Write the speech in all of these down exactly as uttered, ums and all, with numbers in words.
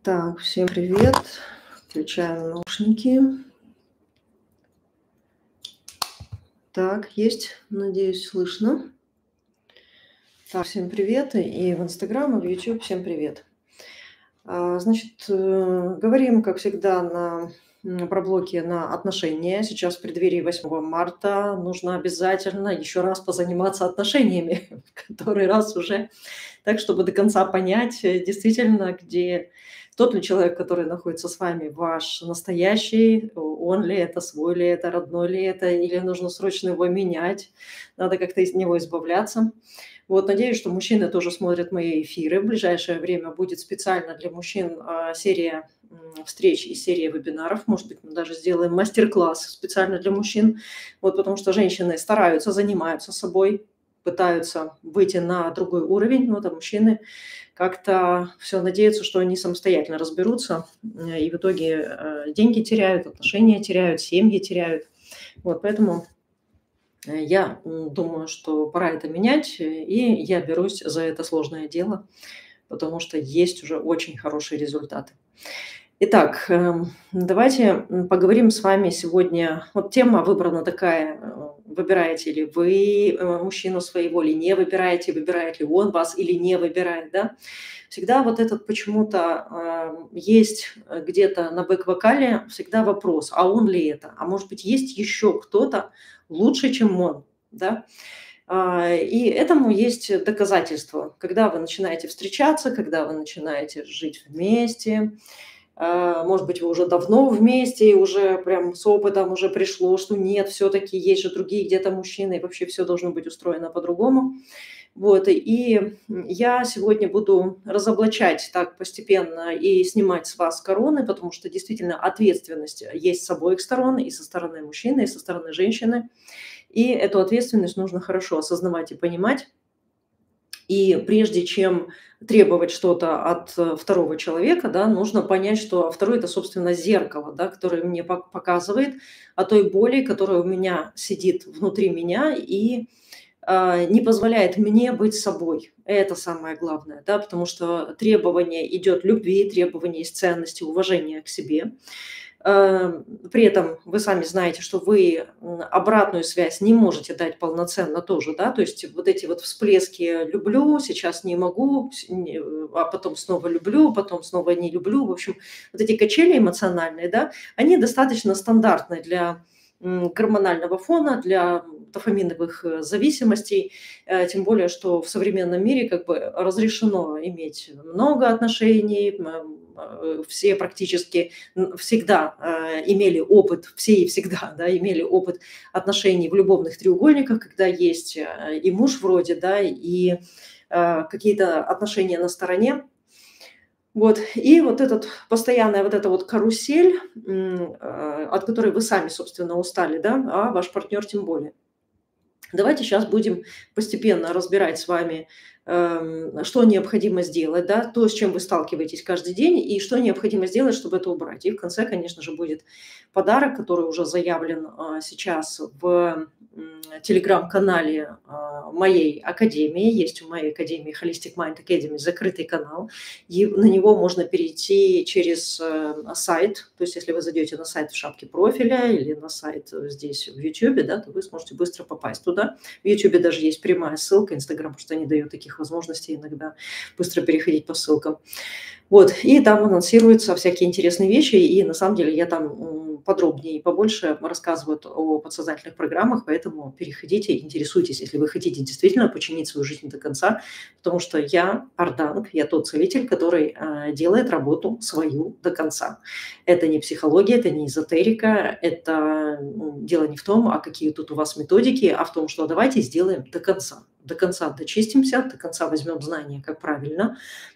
Так, всем привет. Включаем наушники. Так, есть, надеюсь, слышно. Так, всем привет и в Инстаграм, и в YouTube всем привет. А, Значит, э, говорим, как всегда, на м, про блоки на отношения. Сейчас в преддверии восьмого марта нужно обязательно еще раз позаниматься отношениями, в который раз уже, так, чтобы до конца понять, э, действительно, где тот ли человек, который находится с вами, ваш настоящий, о- он ли это, свой ли это, родной ли это, или нужно срочно его менять, надо как-то из него избавляться. Вот, надеюсь, что мужчины тоже смотрят мои эфиры. В ближайшее время будет специально для мужчин а, серия м, встреч и серия вебинаров. Может быть, мы даже сделаем мастер-класс специально для мужчин. Вот, потому что женщины стараются, занимаются собой, пытаются выйти на другой уровень, но там мужчины как-то все надеются, что они самостоятельно разберутся, э, и в итоге э, деньги теряют, отношения теряют, семьи теряют. Вот, поэтому Э, я, м, думаю, что пора это менять, э, и я берусь за это сложное дело, потому что есть уже очень хорошие результаты. Итак, эм, давайте, м, поговорим с вами сегодня. Вот тема выбрана такая, э, выбираете ли вы, э, мужчину своего или не выбираете, выбирает ли он вас или не выбирает, да. Всегда вот этот почему-то, ам, есть, э, где-то на бэк-вокале всегда вопрос: а он ли это? А может быть, есть еще кто-то лучше, чем он, да? А, и этому есть доказательства. Когда вы начинаете встречаться, когда вы начинаете жить вместе, а, может быть, вы уже давно вместе и уже прям с опытом уже пришло, что нет, все-таки есть же другие где-то мужчины, и вообще все должно быть устроено по-другому. Вот, и я сегодня буду разоблачать так постепенно и снимать с вас короны, потому что действительно ответственность есть с обоих сторон, и со стороны мужчины, и со стороны женщины. И эту ответственность нужно хорошо осознавать и понимать. И прежде чем требовать что-то от э, второго человека, да, нужно понять, что второй – это, собственно, зеркало, да, которое мне пок- показывает о той боли, которая у меня сидит внутри меня и а, не позволяет мне быть собой. Это самое главное, да, потому что требование идет любви, требование есть ценности, уважения к себе. Э, При этом вы сами знаете, что вы м, обратную связь не можете дать полноценно тоже, да, то есть вот эти вот всплески «люблю», «сейчас не могу», с- не, э, а потом снова «люблю», потом снова «не люблю». В общем, вот эти качели эмоциональные, да, они достаточно стандартны для м, гормонального фона, для дофаминовых э, зависимостей, э, тем более, что в современном мире как бы разрешено иметь много отношений, м, э, все практически н- всегда э, имели опыт, все и всегда, да, имели опыт отношений в любовных треугольниках, когда есть э, и муж вроде, да, и э, какие-то отношения на стороне. Вот, и вот этот постоянная вот эта вот карусель, м, э, от которой вы сами, собственно, устали, да, а ваш партнер тем более. Давайте сейчас будем постепенно разбирать с вами, эм, что необходимо сделать, да, то, с чем вы сталкиваетесь каждый день, и что необходимо сделать, чтобы это убрать. И в конце, конечно же, будет подарок, который уже заявлен а, сейчас в м, телеграм-канале а, моей академии. Есть у моей академии Holistic Mind Academy закрытый канал. И на него можно перейти через э, сайт. То есть, если вы зайдете на сайт в шапке профиля или на сайт э, здесь в YouTube, да, то вы сможете быстро попасть туда. В YouTube даже есть прямая ссылка, Инстаграм просто не дает таких возможностей иногда быстро переходить по ссылкам. Вот, и там анонсируются всякие интересные вещи, и на самом деле я там м, подробнее и побольше рассказываю о подсознательных программах, поэтому переходите, интересуйтесь, если вы хотите действительно починить свою жизнь до конца, потому что я Арданг, я тот целитель, который а, делает работу свою до конца. Это не психология, это не эзотерика, это м, дело не в том, а какие тут у вас методики, а в том, что давайте сделаем до конца. До конца дочистимся, до конца возьмем знания, как правильно,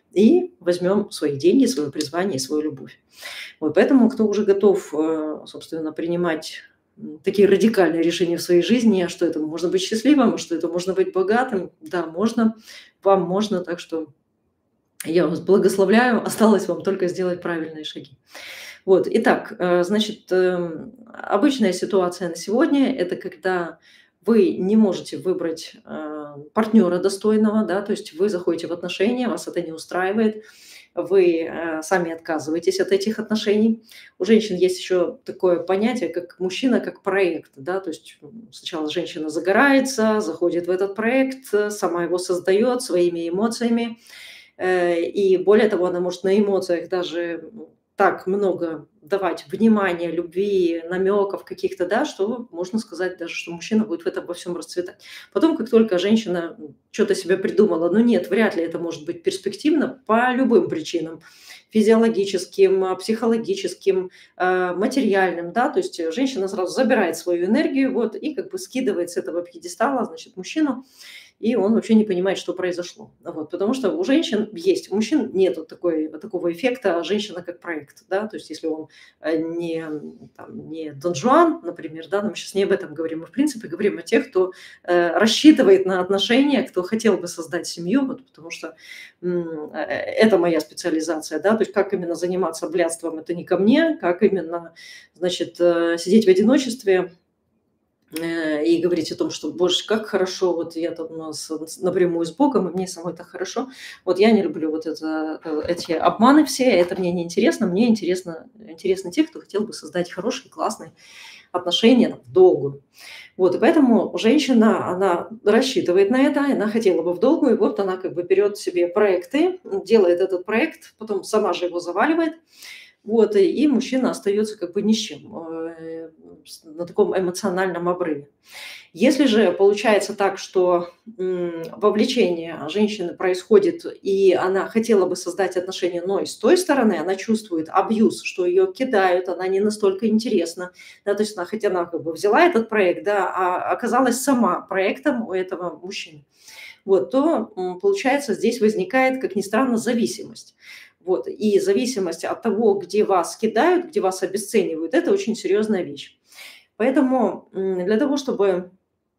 и возьмем свои деньги, свое призвание и свою любовь. Вот поэтому, кто уже готов, э, собственно, принимать м, такие радикальные решения в своей жизни, а что это можно быть счастливым, а что это можно быть богатым, да, можно, вам можно, так что я вас благословляю, осталось вам только сделать правильные шаги. Вот, итак, э, значит, эм, обычная ситуация на сегодня – это когда вы не можете выбрать э, партнера достойного, да, то есть вы заходите в отношения, вас это не устраивает, вы э, сами отказываетесь от этих отношений. У женщин есть еще такое понятие, как мужчина как проект, да, то есть м, сначала женщина загорается, заходит в этот проект, э, сама его создает своими эмоциями, Э, и более того, она может на эмоциях даже, ну, так много давать внимания, любви, намеков каких-то, да, что можно сказать даже, что мужчина будет в этом во всем расцветать. Потом, как только женщина что то себе придумала, ну нет, вряд ли это может быть перспективно по любым причинам: физиологическим, а, психологическим, а, материальным, да. То есть, э, женщина сразу забирает свою энергию, вот, и как бы скидывает с этого пьедестала, значит, мужчину, и он вообще не понимает, что произошло. Вот, потому что у женщин есть, у мужчин нету такой, такого эффекта женщина как проект. Да? То есть если он э, не, там, не Дон Жуан, например, да, но мы сейчас не об этом говорим, мы в принципе говорим о тех, кто э, рассчитывает на отношения, кто хотел бы создать семью, вот, потому что м, э, это моя специализация. Да? То есть как именно заниматься блядством, это не ко мне, как именно, значит, э, сидеть в одиночестве, Э, и говорить о том, что, боже, как хорошо, вот я там ну, с- с- напрямую с Богом, и мне самой так хорошо. Вот я не люблю вот это, э, эти обманы все, это мне не интересно. Мне интересно, интересны те, кто хотел бы создать хорошие, классные отношения там, в долгую. Вот, и поэтому женщина, она рассчитывает на это, она хотела бы в долгую, и вот она как бы берет себе проекты, делает этот проект, потом сама же его заваливает, вот, и и мужчина остается как бы ни с чем, э, с на таком эмоциональном обрыве. Если же получается так, что, м, вовлечение женщины происходит, и она хотела бы создать отношения, но и с той стороны она чувствует абьюз, что ее кидают, она не настолько интересна, да, то есть она, хотя она как бы взяла этот проект, да, а оказалась сама проектом у этого мужчины. Вот, то, м, получается, здесь возникает, как ни странно, зависимость. Вот, и зависимость от того, где вас кидают, где вас обесценивают, это очень серьезная вещь. Поэтому, м, для того, чтобы,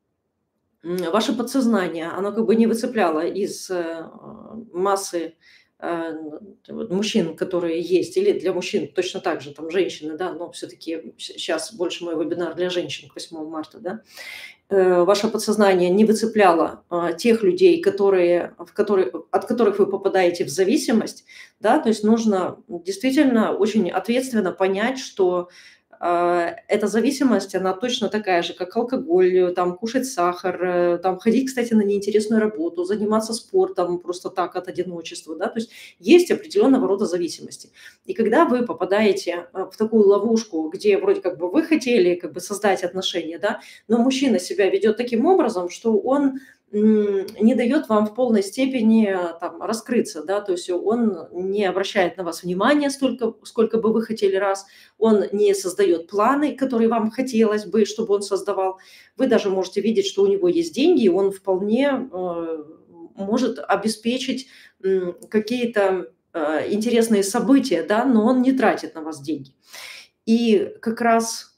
м, ваше подсознание, оно как бы не выцепляло из, э, массы, э, вот мужчин, которые есть, или для мужчин точно так же, там женщины, да, но все-таки сейчас больше мой вебинар для женщин к восьмому марта, да, э, ваше подсознание не выцепляло, а, тех людей, которые, в которые, от которых вы попадаете в зависимость, да, то есть нужно действительно очень ответственно понять, что а, эта зависимость, она точно такая же, как алкоголь, э, там, кушать сахар, э, там, ходить, кстати, на неинтересную работу, заниматься спортом просто так от одиночества, да, то есть есть определенного рода зависимости. И когда вы попадаете а, в такую ловушку, где вроде как бы вы хотели как бы создать отношения, да, но мужчина себя ведет таким образом, что он м, не дает вам в полной степени а, там, раскрыться, да, то есть он не обращает на вас внимания столько, сколько бы вы хотели раз, он не создает планы, которые вам хотелось бы, чтобы он создавал. Вы даже можете видеть, что у него есть деньги, и он вполне э, может обеспечить м, какие-то э, интересные события, да, но он не тратит на вас деньги. И как раз,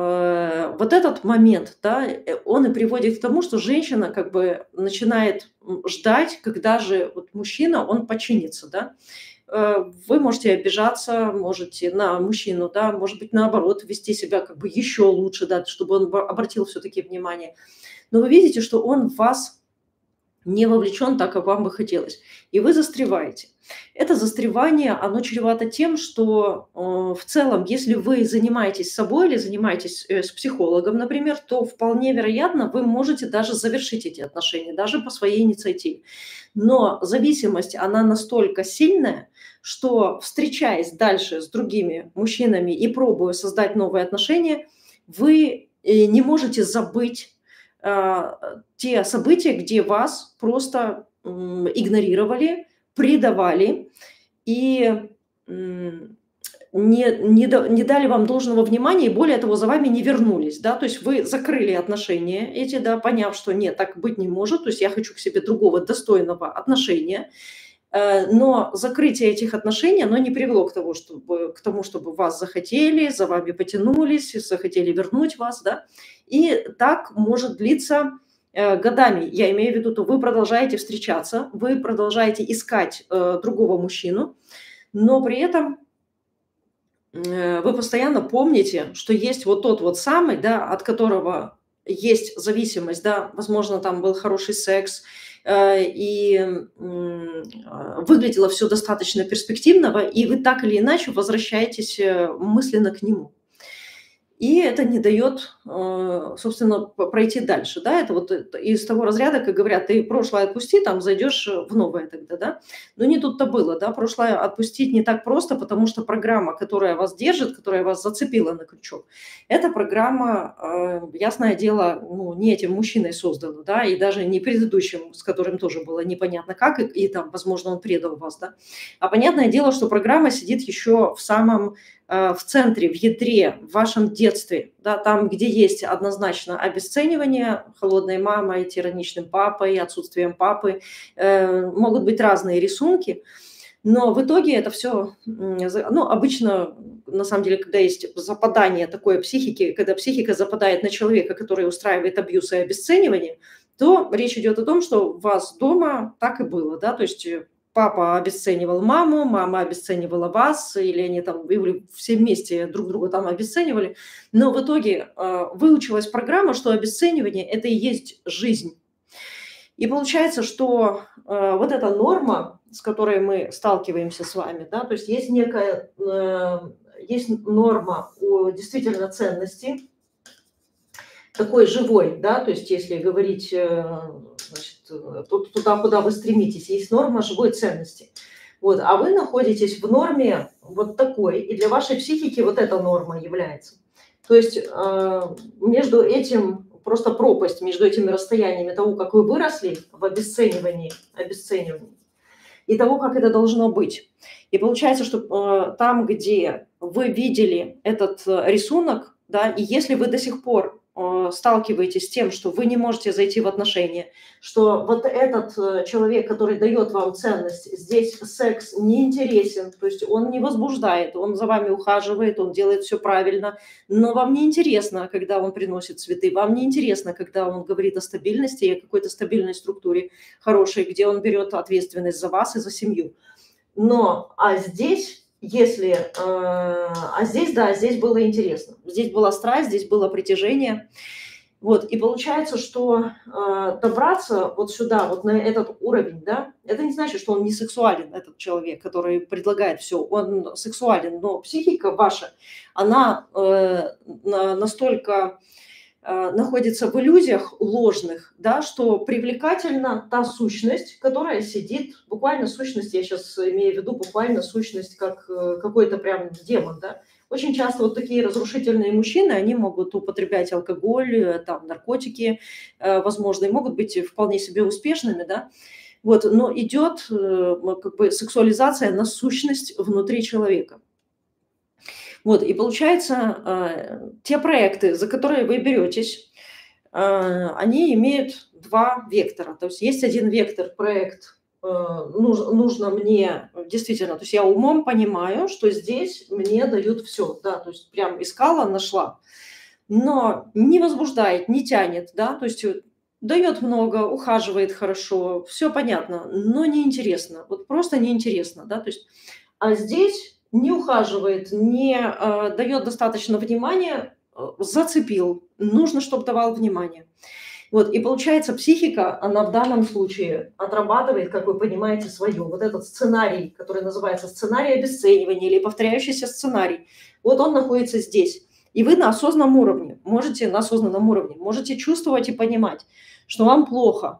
э, вот этот момент, да, э, он и приводит к тому, что женщина как бы начинает, м, ждать, когда же вот мужчина, он подчинится, да. Э, вы можете обижаться, можете на мужчину, да, может быть, наоборот, вести себя как бы еще лучше, да, чтобы он б обратил все-таки внимание. Но вы видите, что он в вас не вовлечен так, как вам бы хотелось, и вы застреваете. Это застревание, оно чревато тем, что, э, в целом, если вы занимаетесь собой или занимаетесь, э, с психологом, например, то вполне вероятно, вы можете даже завершить эти отношения, даже по своей инициативе. Но зависимость, она настолько сильная, что, встречаясь дальше с другими мужчинами и пробуя создать новые отношения, вы, э, не можете забыть а, те события, где вас просто, м, игнорировали, предавали и, м, не не да не дали вам должного внимания, и более того, за вами не вернулись, да. То есть вы закрыли отношения эти, да, поняв, что нет, так быть не может, то есть я хочу к себе другого достойного отношения. Э, но закрытие этих отношений, оно не привело к тому, чтобы к тому, чтобы вас захотели, за вами потянулись, захотели вернуть вас, да. И так может длиться, э, годами. Я имею в виду, то вы продолжаете встречаться, вы продолжаете искать, э, другого мужчину, но при этом, э, вы постоянно помните, что есть вот тот вот самый, да, от которого есть зависимость, да, возможно, там был хороший секс, э, и м, а, выглядело все достаточно перспективного, и вы так или иначе возвращаетесь э, мысленно к нему. И это не дает, э, собственно, п пройти дальше, да. Это вот, э, из того разряда, как говорят: "Ты прошлое отпусти, там зайдешь э, в новое тогда", да. Но не тут-то было, да. Прошлое отпустить не так просто, потому что программа, которая вас держит, которая вас зацепила на крючок, эта программа, э, ясное дело, ну, не этим мужчиной создана, да, и даже не предыдущим, с которым тоже было непонятно как, и и там, возможно, он предал вас, да. А понятное дело, что программа сидит еще в самом э, в центре, в ядре, в вашем детстве, да, там, где есть однозначно обесценивание холодной мамой, тираничным папой, отсутствием папы, э, могут быть разные рисунки, но в итоге это все, ну, обычно, на самом деле, когда есть западание такое психики, когда психика западает на человека, который устраивает абьюз и обесценивание, то речь идет о том, что у вас дома так и было, да, то есть э, папа обесценивал маму, мама обесценивала вас, или они там, или все вместе друг друга там обесценивали, но в итоге э, выучилась программа, что обесценивание – это и есть жизнь. И получается, что, э, вот эта норма, с которой мы сталкиваемся с вами, да, то есть есть некая, э, есть норма о действительно ценности, такой живой, да, то есть если говорить, э, значит, э, ту туда, куда вы стремитесь, есть норма живой ценности. Вот, а вы находитесь в норме вот такой, и для вашей психики вот эта норма является. То есть, э, между этим просто пропасть, между этими расстояниями того, как вы выросли в обесценивании обесценивании, и того, как это должно быть. И получается, что, э, там, где вы видели этот, э, рисунок, да, и если вы до сих пор, э, сталкиваетесь с тем, что вы не можете зайти в отношения, что вот этот, э, человек, который дает вам ценность, здесь секс не интересен, то есть он не возбуждает, он за вами ухаживает, он делает все правильно, но вам не интересно, когда он приносит цветы, вам не интересно, когда он говорит о стабильности и о какой-то стабильной структуре хорошей, где он берет ответственность за вас и за семью. Но, а здесь, если, э, а здесь, да, здесь было интересно. Здесь была страсть, здесь было притяжение. Вот, и получается, что э, добраться вот сюда, вот на этот уровень, да, это не значит, что он не сексуален, этот человек, который предлагает все, он сексуален, но психика ваша, она э, на- настолько э, находится в иллюзиях ложных, да, что привлекательна та сущность, которая сидит, буквально сущность, я сейчас имею в виду буквально сущность, как э, какой-то прям демон, да. Очень часто вот такие разрушительные мужчины, они могут употреблять алкоголь, э, там, наркотики, э, возможно, и могут быть вполне себе успешными, да. Вот, но идет э, м, как бы сексуализация на сущность внутри человека. Вот, и получается, э, те проекты, за которые вы беретесь, э, они имеют два вектора. То есть есть один вектор, проект, э, нуж нужно мне э, действительно, то есть я умом понимаю, что здесь мне дают все, да, то есть прям искала, нашла, но не возбуждает, не тянет, да, то есть, э, даёт много, ухаживает хорошо, все понятно, но неинтересно, вот просто неинтересно, да, то есть а здесь не ухаживает, не, э, дает достаточно внимания, э, зацепил. Нужно, чтобы давал внимание. Вот, и получается, психика, она в данном случае отрабатывает, как вы понимаете, свое. Вот этот сценарий, который называется сценарий обесценивания или повторяющийся сценарий, вот он находится здесь. И вы на осознанном уровне, можете на осознанном уровне, можете чувствовать и понимать, что вам плохо,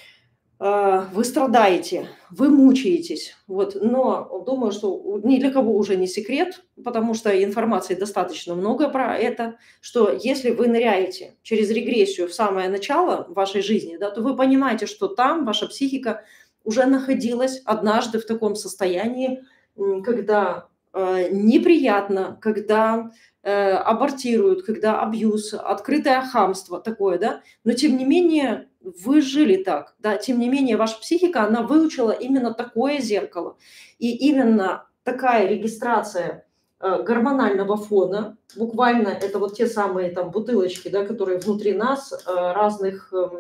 а, вы страдаете, вы мучаетесь. Вот, но думаю, что у ни для кого уже не секрет, потому что информации достаточно много про это, что если вы ныряете через регрессию в самое начало вашей жизни, да, то вы понимаете, что там ваша психика уже находилась однажды в таком состоянии, м, когда, э, неприятно, когда, э, абортируют, когда абьюз, открытое хамство такое, да. Но тем не менее вы жили так, да, тем не менее ваша психика, она выучила именно такое зеркало. И именно такая регистрация, э, гормонального фона, буквально это вот те самые там бутылочки, да, которые внутри нас, э, разных, эм,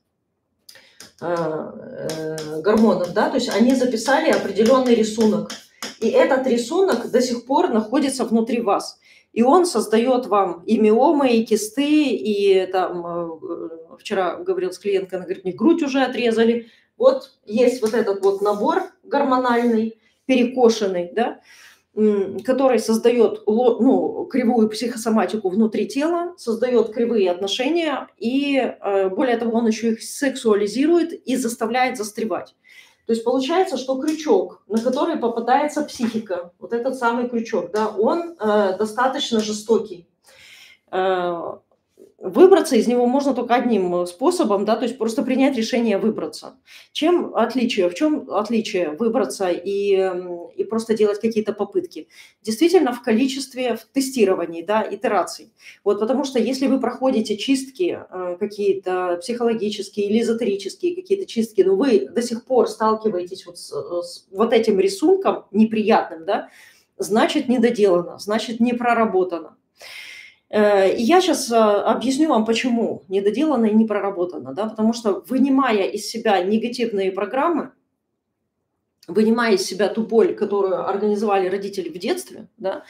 а, э, гормонов, да, то есть они записали определенный рисунок. И этот рисунок до сих пор находится внутри вас. И он создает вам и миомы, и кисты, и там, э, э, вчера говорил с клиенткой, она говорит, мне грудь уже отрезали, Вот есть вот этот вот набор гормональный, перекошенный, да, который создает ну, кривую психосоматику внутри тела, создает кривые отношения, и более того, он еще их сексуализирует и заставляет застревать. То есть получается, что крючок, на который попадается психика, вот этот самый крючок, да, он э, достаточно жестокий. Э, Выбраться из него можно только одним способом, да, то есть просто принять решение выбраться. Чем отличие? В чем отличие выбраться и, и просто делать какие-то попытки? Действительно, в количестве, в тестировании, да, итераций. Вот потому что если вы проходите чистки э, какие-то психологические или эзотерические какие-то чистки, но вы до сих пор сталкиваетесь вот с, с вот этим рисунком неприятным, да, значит, недоделано, значит, не проработано. И я сейчас объясню вам, почему недоделано и не проработано. Да? Потому что, вынимая из себя негативные программы, вынимая из себя ту боль, которую организовали родители в детстве, да,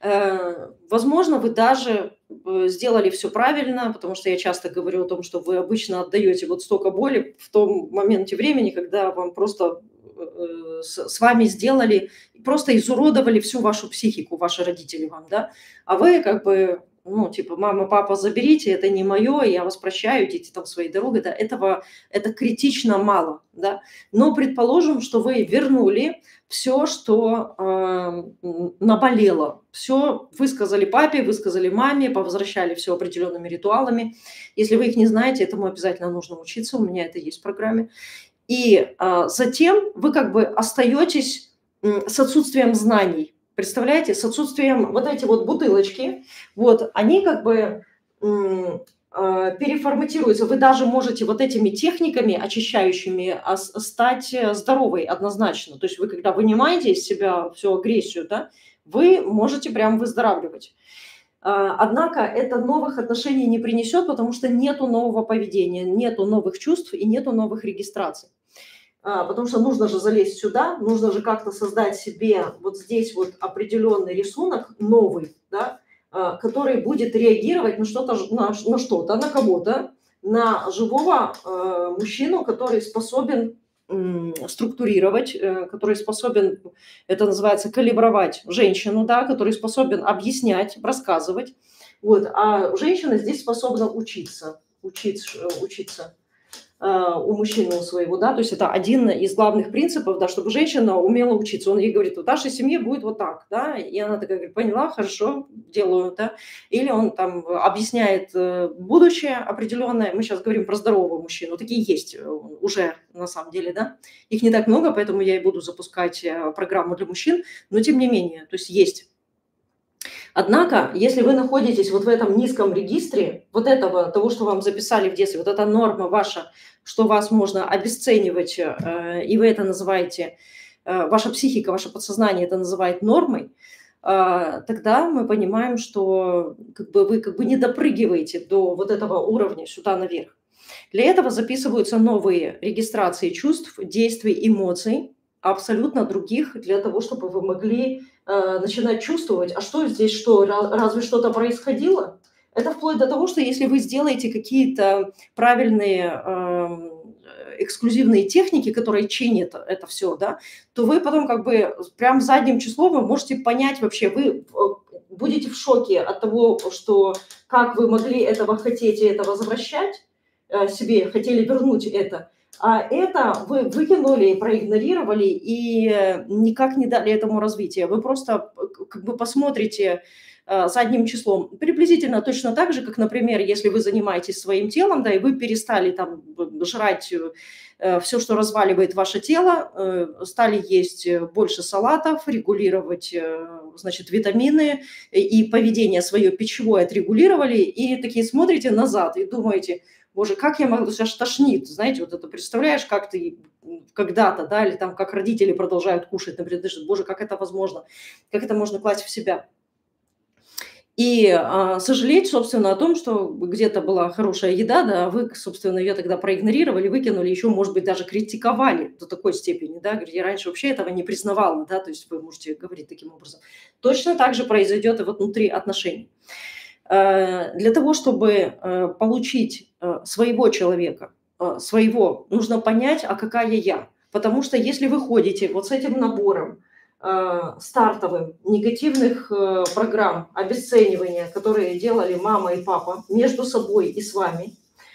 э, возможно, вы даже сделали все правильно, потому что я часто говорю о том, что вы обычно отдаете вот столько боли в том моменте времени, когда вам просто э, с, с вами сделали, просто изуродовали всю вашу психику, ваши родители вам, да, а вы как бы... ну, типа, мама, папа, заберите, это не мое, я вас прощаю, идите там своей дорогой, да, этого, это критично мало, да, но предположим, что вы вернули все, что э, наболело, все высказали папе, высказали маме, повозвращали все определенными ритуалами, если вы их не знаете, этому обязательно нужно учиться, у меня это есть в программе, и э, затем вы как бы остаетесь э, с отсутствием знаний. Представляете, с отсутствием вот эти вот бутылочки, вот, они как бы м, э, переформатируются. Вы даже можете вот этими техниками очищающими ос- стать здоровой однозначно. То есть вы, когда вынимаете из себя всю агрессию, да, вы можете прям выздоравливать. А, Однако это новых отношений не принесет, потому что нету нового поведения, нету новых чувств и нету новых регистраций. А, потому что нужно же залезть сюда, нужно же как-то создать себе вот здесь вот определенный рисунок новый, да, а, который будет реагировать на что-то, ж- на, ш- на что-то, на кого-то, на живого э, мужчину, который способен м, структурировать, э, который способен, это называется калибровать женщину, да, который способен объяснять, рассказывать. Вот, а женщина здесь способна учиться, учиться, учиться у мужчины у своего, да, то есть это один из главных принципов, да, чтобы женщина умела учиться. Он ей говорит, в вашей семье будет вот так, да, и она такая говорит, поняла, хорошо, делаю, да, или он там объясняет э, будущее определенное, мы сейчас говорим про здорового мужчину, такие есть э, уже на самом деле, да, их не так много, поэтому я и буду запускать э, программу для мужчин, но тем не менее, то есть есть. Однако, если вы находитесь вот в этом низком регистре, вот этого, того, что вам записали в детстве, вот эта норма ваша, что вас можно обесценивать, э, и вы это называете, э, ваша психика, ваше подсознание это называет нормой, э, тогда мы понимаем, что как бы, вы как бы не допрыгиваете до вот этого уровня сюда наверх. Для этого записываются новые регистрации чувств, действий, эмоций, абсолютно других, для того, чтобы вы могли э, начинать чувствовать, а что здесь, что, ра- разве что-то происходило? Это вплоть до того, что если вы сделаете какие-то правильные эм, эксклюзивные техники, которые чинят это все, да, то вы потом как бы прям задним числом вы можете понять вообще, вы э, будете в шоке от того, что как вы могли этого хотеть и это возвращать э, себе, хотели вернуть это, а это вы выкинули, проигнорировали и э, никак не дали этому развития. Вы просто э, как бы посмотрите э, задним числом. Приблизительно точно так же, как, например, если вы занимаетесь своим телом, да, и вы перестали там б- жрать все, что разваливает ваше тело, э, стали есть э, больше салатов, регулировать, э, значит, витамины и и поведение свое пищевое отрегулировали, и такие смотрите назад и думаете, боже, как я могу, сейчас тошнит, знаете, вот это представляешь, как ты когда-то, да, или там как родители продолжают кушать, например, ты же, боже, как это возможно, как это можно класть в себя. И а, сожалеть, собственно, о том, что где-то была хорошая еда, да, а вы, собственно, ее тогда проигнорировали, выкинули, еще, может быть, даже критиковали до такой степени, да, говорите, я раньше вообще этого не признавала, да, то есть вы можете говорить таким образом. Точно так же произойдет и вот внутри отношений. Э, Для того, чтобы э, получить э, своего человека, а, своего нужно понять, а какая я. Потому что если вы ходите вот с этим набором а, стартовым негативных э, программ обесценивания, которые делали мама и папа между собой и с вами,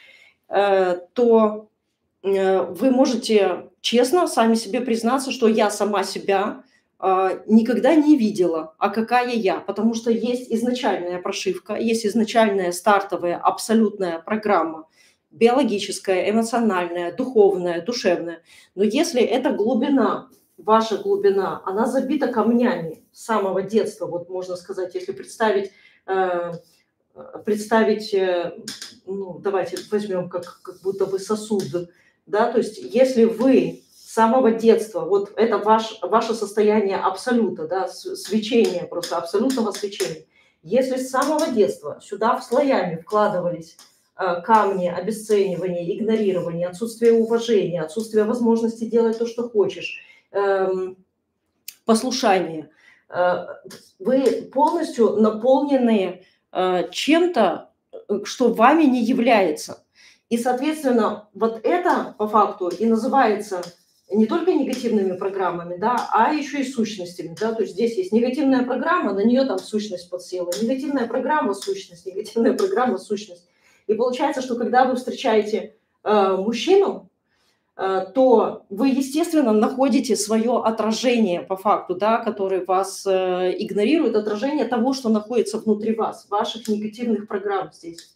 э, то э, вы можете честно сами себе признаться, что я сама себя а, никогда не видела, а какая я. Потому что есть изначальная прошивка, есть изначальная стартовая абсолютная программа, биологическая, эмоциональная, духовная, душевная. Но если эта глубина, ваша глубина, она забита камнями с самого детства, вот можно сказать, если представить, э, представить, э, ну, давайте возьмем как, как будто бы сосуд, да, то есть если вы с самого детства, вот это ваш, ваше состояние абсолюта, да, с- свечения, просто абсолютного свечения, если с самого детства сюда в слоями вкладывались э, камни обесценивания, игнорирования, отсутствие уважения, отсутствие возможности делать то, что хочешь, эм, послушание, э, вы полностью наполнены э, чем-то, э, что вами не является. И, соответственно, вот это по факту и называется не только негативными программами, да, а еще и сущностями. Да? То есть здесь есть негативная программа, на нее там сущность подсела. Негативная программа– сущность, негативная программа– сущность. И получается, что когда вы встречаете э, мужчину, э, то вы, естественно, находите свое отражение по факту, да, которое вас э, игнорирует, отражение того, что находится внутри вас, ваших негативных программ здесь.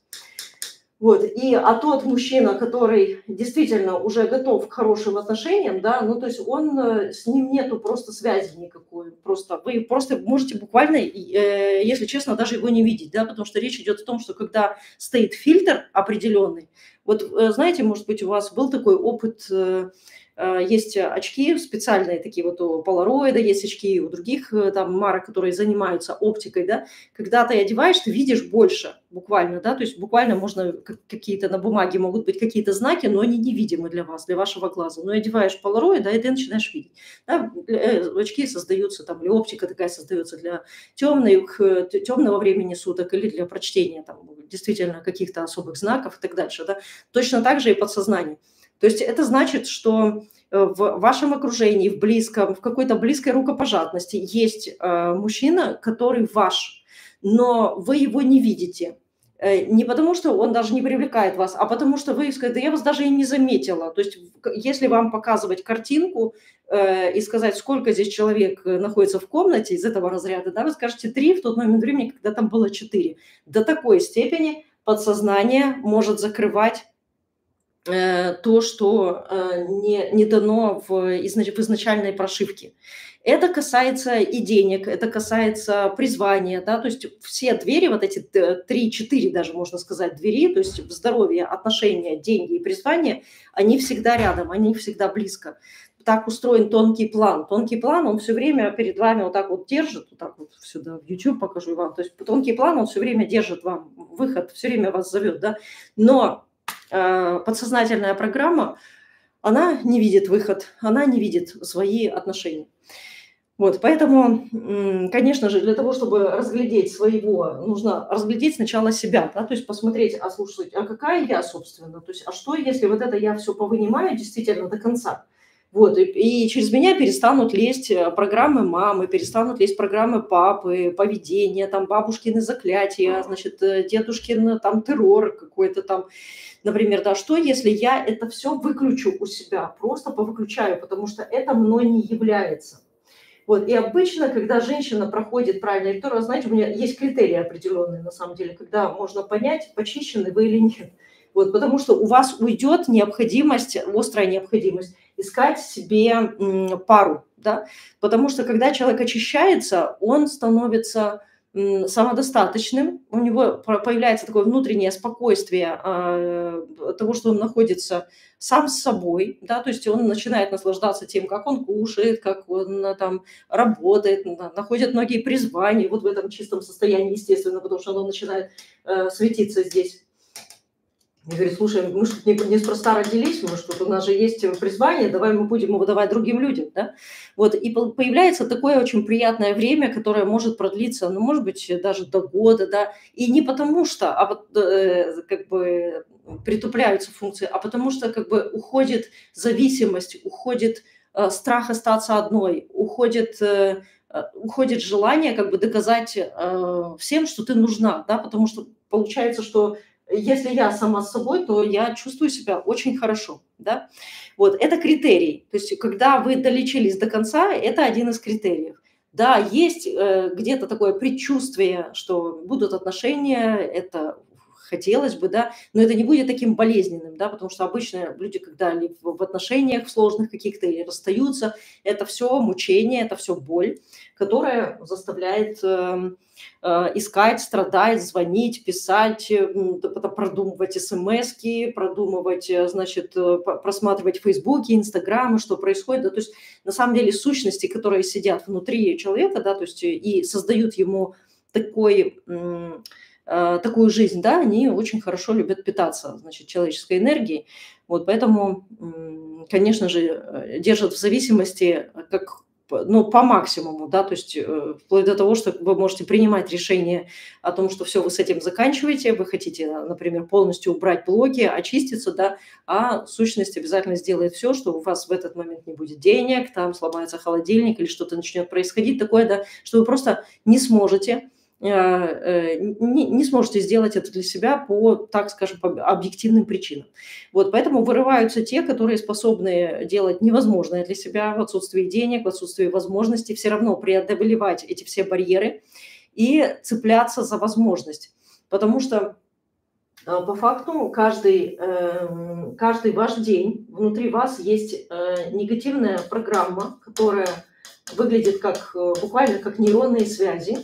Вот, и, а тот мужчина, который действительно уже готов к хорошим отношениям, да, ну, то есть он, э, с ним нету просто связи никакой, просто вы просто можете буквально, э, если честно, даже его не видеть, да, потому что речь идет о том, что когда стоит фильтр определенный, вот, э, знаете, может быть, у вас был такой опыт, э, э, есть очки специальные такие вот у Polaroid, есть очки у других э, там марок, которые занимаются оптикой, да, когда ты одеваешь, ты видишь больше, буквально, да, то есть буквально можно как- какие-то на бумаге могут быть какие-то знаки, но они невидимы для вас, для вашего глаза. Но одеваешь Polaroid, да, и ты начинаешь видеть. Да, э, очки создаются там, или оптика такая создается для темных, э, т- темного времени суток или для прочтения там действительно каких-то особых знаков и так дальше, да. Точно так же и подсознание. То есть это значит, что э, в вашем окружении, в близком, в какой-то близкой рукопожатности есть э, мужчина, который ваш, но вы его не видите. Э, не потому, что он даже не привлекает вас, а потому что вы сказали: "Да я вас даже и не заметила". То есть в к если вам показывать картинку, э, и сказать, сколько здесь человек, э, находится в комнате из этого разряда, да, вы скажете три в тот момент времени, когда там было четыре. До такой степени подсознание может закрывать э, то, что э, не, не дано в, изнач- в изначальной прошивке. Это касается и денег, это касается призвания, да, то есть все двери, вот эти три-четыре даже, можно сказать, двери, то есть здоровье, отношения, деньги и призвание, они всегда рядом, они всегда близко. Так устроен тонкий план. Тонкий план, он все время перед вами вот так вот держит, вот так вот сюда в YouTube покажу вам, то есть тонкий план, он все время держит вам выход, все время вас зовет, да, но э, подсознательная программа, она не видит выход, она не видит свои отношения. Вот, поэтому, м, конечно же, для того, чтобы разглядеть своего, нужно разглядеть сначала себя, да, то есть посмотреть, а слушать, а какая я, собственно, то есть, а что, если вот это я все повынимаю действительно до конца, вот, и, и через меня перестанут лезть э, программы мамы, перестанут лезть программы папы, поведение, там, бабушкины заклятия, значит, э, дедушкин там террор какой-то там, например, да, что, если я это все выключу у себя, просто повыключаю, потому что это мной не является. Вот, и обычно, когда женщина проходит правильный лекторию, знаете, у меня есть критерии определенные, на самом деле, когда можно понять, почищены вы или нет. Вот, потому что у вас уйдет необходимость, острая необходимость искать себе м, пару, да, потому что когда человек очищается, он становится м, самодостаточным, у него про- появляется такое внутреннее спокойствие а, того, что он находится сам с собой, да, то есть он начинает наслаждаться тем, как он кушает, как он а, там работает, на- находит многие призвания вот в этом чистом состоянии, естественно, потому что оно начинает э, светиться здесь. И говорит: слушай, мы ж тут не неспроста родились, мы ж тут, у нас же есть призвание, давай мы будем его выдавать другим людям, да. Вот, и по появляется такое очень приятное время, которое может продлиться, ну, может быть, даже до года, да. И не потому что, а вот, э, как бы притупляются функции, а потому что как бы уходит зависимость, уходит, э, страх остаться одной, уходит, э, э, уходит желание как бы доказать, э, всем, что ты нужна, да. Потому что получается, что если я сама с собой, то я чувствую себя очень хорошо, да. Вот это критерий. То есть когда вы долечились до конца, это один из критериев. Да, есть, э, где-то такое предчувствие, что будут отношения, это хотелось бы, да, но это не будет таким болезненным, да, потому что обычно люди, когда ли в в отношениях сложных каких-то или расстаются, это все мучение, это все боль, которая заставляет, эм, э, искать, страдать, звонить, писать, м, т потом продумывать смски, продумывать, э, значит, э, по просматривать "Фейсбуки", "Инстаграмы", что происходит. Да, то есть на самом деле сущности, которые сидят внутри человека, да, то есть э, и создают ему такой, м, э, такую жизнь, да, они очень хорошо любят питаться, значит, человеческой энергией. Вот поэтому, м, конечно же, э, держат в зависимости, э, как п ну, по максимуму, да, то есть, э, вплоть до того, что вы можете принимать решение о том, что все, вы с этим заканчиваете, вы хотите, э, например, полностью убрать блоки, очиститься, да, а сущность обязательно сделает все, что у вас в этот момент не будет денег, там сломается холодильник или что-то начнет происходить такое, да, что вы просто не сможете, э, э, не не сможете сделать это для себя по, так скажем, по объективным причинам. Вот поэтому вырываются те, которые способны делать невозможное для себя в отсутствии денег, в отсутствии возможностей, все равно преодолевать эти все барьеры и цепляться за возможность. Потому что, а, по факту каждый, эм, каждый ваш день внутри вас есть, э, негативная программа, которая выглядит как, э, буквально как нейронные связи,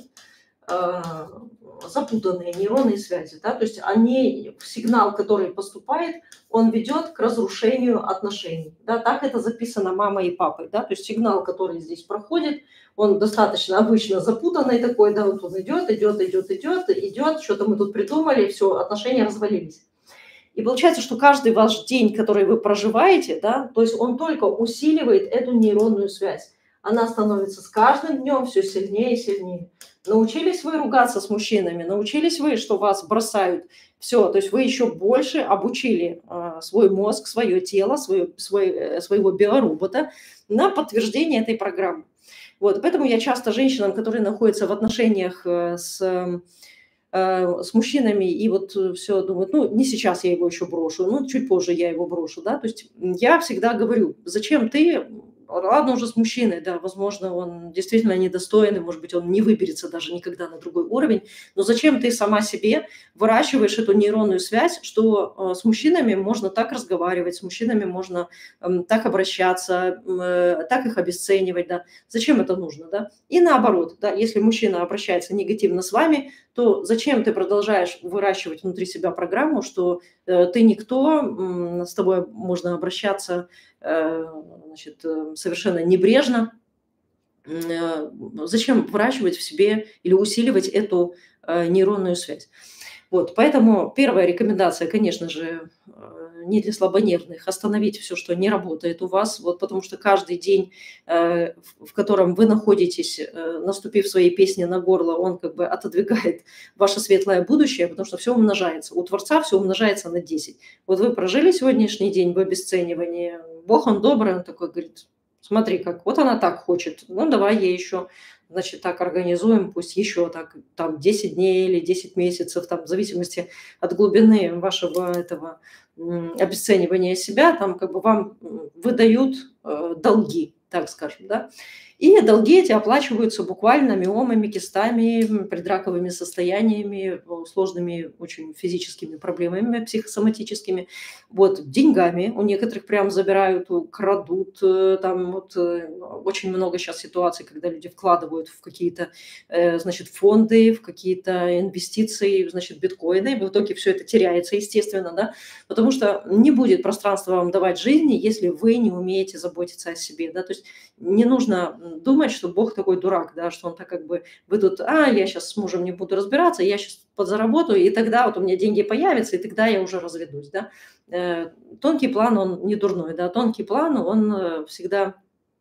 а, запутанные нейронные связи, да, то есть они, сигнал, который поступает, он ведет к разрушению отношений, да, так это записано мамой и папой, да, то есть сигнал, который здесь проходит, он достаточно обычно запутанный такой, да, вот он идет, идет, идет, идет, идет, что-то мы тут придумали, все, отношения развалились. И получается, что каждый ваш день, который вы проживаете, да, то есть он только усиливает эту нейронную связь. Она становится с каждым днем все сильнее и сильнее. Научились вы ругаться с мужчинами, научились вы, что вас бросают, все, то есть вы еще больше обучили а, свой мозг, свое тело, свое, свой, э, своего биоробота на подтверждение этой программы. Вот, поэтому я часто женщинам, которые находятся в отношениях э, с э, с мужчинами, и вот все думают, ну, не сейчас я его еще брошу, ну, чуть позже я его брошу, да. То есть я всегда говорю: зачем ты, ладно уже с мужчиной, да, возможно, он действительно недостойный, может быть, он не выберется даже никогда на другой уровень, но зачем ты сама себе выращиваешь эту нейронную связь, что, э, с мужчинами можно так разговаривать, с мужчинами можно, м, так обращаться, м, э, так их обесценивать, да. Зачем это нужно, да? И наоборот, да, если мужчина обращается негативно с вами, то зачем ты продолжаешь выращивать внутри себя программу, что, э, ты никто, м, с тобой можно обращаться, э, значит, э, совершенно небрежно. М, э, зачем выращивать в себе или усиливать эту, э, нейронную связь? Вот, поэтому первая рекомендация, конечно же, э, не для слабонервных. Остановить все, что не работает у вас, вот, потому что каждый день, э, в в котором вы находитесь, э, наступив своей песне на горло, он как бы отодвигает ваше светлое будущее, потому что все умножается. У Творца все умножается на десять. Вот вы прожили сегодняшний день в обесценивании, Бог, он добрый, он такой говорит: "Смотри как, вот она так хочет, ну, давай ей еще, значит, так организуем, пусть еще так, там, десять дней или десять месяцев, там, в зависимости от глубины вашего этого, м, обесценивания себя, там, как бы вам, м, выдают, э, долги, так скажем, да. И долги эти оплачиваются буквально миомами, кистами, м, предраковыми состояниями, э, сложными очень физическими проблемами психосоматическими, вот, деньгами. У некоторых прям забирают, у крадут, э, там вот, э, очень много сейчас ситуаций, когда люди вкладывают в какие-то, э, значит, фонды, в какие-то инвестиции, значит, биткоины, и в итоге все это теряется, естественно, да, потому что не будет пространства вам давать жизни, если вы не умеете заботиться о себе, да. То есть не нужно, думать, что Бог такой дурак, да, что он так как бы, вы тут, а, я сейчас с мужем не буду разбираться, я сейчас подзаработаю, и тогда вот у меня деньги появятся, и тогда я уже разведусь, да. Э, Тонкий план, он не дурной, да, тонкий план, он э, всегда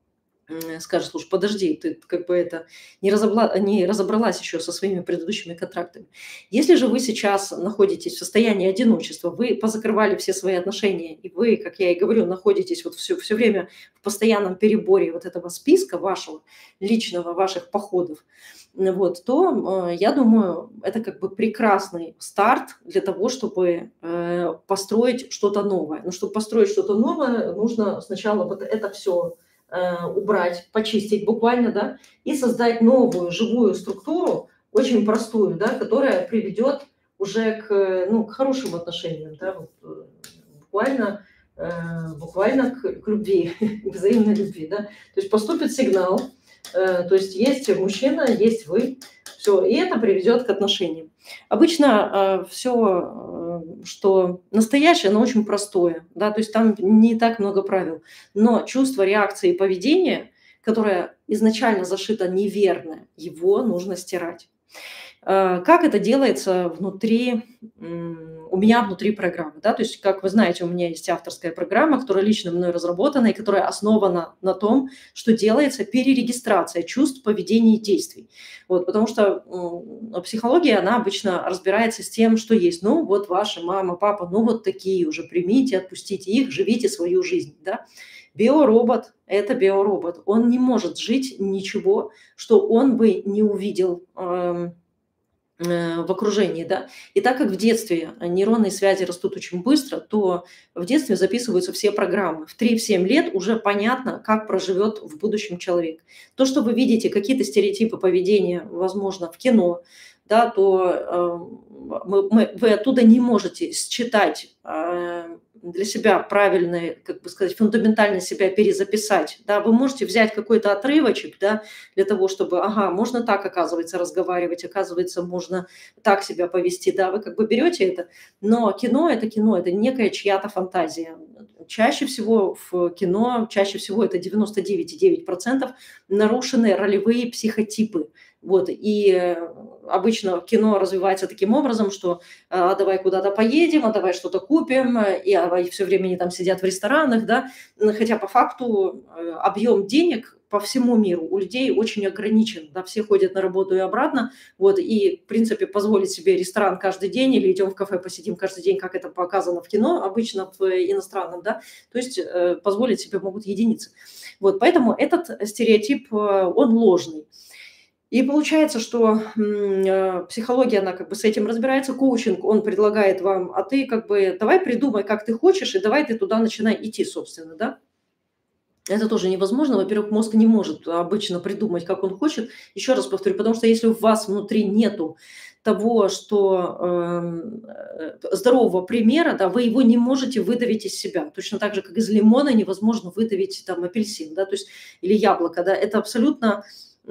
м, скажет: слушай, подожди, ты как бы это не, разобла- не разобралась еще со своими предыдущими контрактами. Если же вы сейчас находитесь в состоянии одиночества, вы позакрывали все свои отношения, и вы, как я и говорю, находитесь вот все, все время в постоянном переборе вот этого списка вашего личного, ваших походов, м, вот, то э, я думаю, это как бы прекрасный старт для того, чтобы э, построить что-то новое. Но чтобы построить что-то новое, нужно сначала вот это все э, убрать, почистить буквально, да, и создать новую живую структуру, очень простую, да, которая приведет уже к, э, ну, к хорошим отношениям, да, вот, э, буквально, э, буквально к, к любви, к взаимной любви, да. То есть поступит сигнал, э, то есть есть мужчина, есть вы, все, и это приведет к отношениям. Обычно все, что настоящее, оно очень простое, да, то есть там не так много правил. Но чувство, реакции и поведение, которое изначально зашито неверно, его нужно стирать. Э, Как это делается внутри, м, у меня внутри программы, да, то есть, как вы знаете, у меня есть авторская программа, которая лично мной разработана и которая основана на том, что делается перерегистрация чувств, поведений и действий. Вот, потому что м, психология, она обычно разбирается с тем, что есть. Ну, вот ваша мама, папа, ну, вот такие уже, примите, отпустите их, живите свою жизнь, да. Биоробот– это биоробот. Он не может жить ничего, что он бы не увидел эм, э, в окружении, да. И так как в детстве нейронные связи растут очень быстро, то в детстве записываются все программы. В три-семь лет уже понятно, как проживет в будущем человек. То, что вы видите, какие-то стереотипы поведения, возможно, в кино, да, то э, мы- мы- вы оттуда не можете считать э, для себя правильно, как бы сказать, фундаментально себя перезаписать. Да. Вы можете взять какой-то отрывочек, да, для того, чтобы, ага, можно так, оказывается, разговаривать, оказывается, можно так себя повести, да, вы как бы берете это, но кино– это кино, это некая чья-то фантазия. Чаще всего в кино, чаще всего это девяносто девять целых девять десятых процентов нарушены ролевые психотипы. Вот, и э, обычно кино развивается таким образом, что а давай куда-то поедем, а давай что-то купим, э, и а, все время они там сидят в ресторанах, да, Н- хотя по факту э, объем денег по всему миру у людей очень ограничен, да, все ходят на работу и обратно, вот, и, в принципе, позволить себе ресторан каждый день или идем в кафе, посидим каждый день, как это показано в кино, обычно в иностранном, да, то есть э, позволить себе могут единицы. Вот, поэтому этот стереотип, э, он ложный. И получается, что м, э, психология, она как бы с этим разбирается, коучинг, он предлагает вам, а ты как бы давай придумай, как ты хочешь, и давай ты туда начинай идти, собственно, да. Это тоже невозможно. Во-первых, мозг не может обычно придумать, как он хочет. Еще раз повторю, потому что если у вас внутри нету того, что эм, э, здорового примера, да, вы его не можете выдавить из себя. Точно так же, как из лимона невозможно выдавить там апельсин, да, то есть или яблоко, да. Это абсолютно